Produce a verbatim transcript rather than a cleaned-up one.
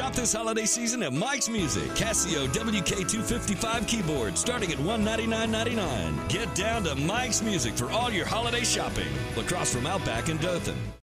Shop this holiday season at Mike's Music. Casio W K two fifty-five keyboard starting at one ninety-nine ninety-nine. Get down to Mike's Music for all your holiday shopping. Across from Outback in Dothan.